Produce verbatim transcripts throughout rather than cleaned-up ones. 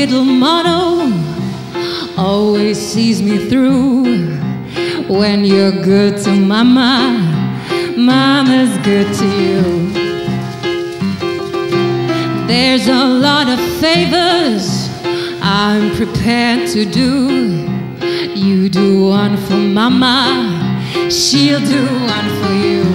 little motto always sees me through. When you're good to mama, mama's good to you. There's a lot of favors I'm prepared to do. You do one for mama, she'll do one for you.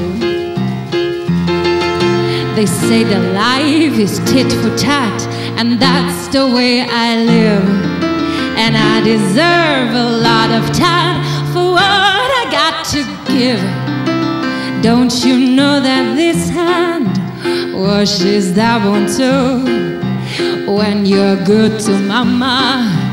They say that life is tit for tat, and that's the way I live. And I deserve a lot of tat for what I got to give. Don't you know that this hand washes that one too? When you're good to mama,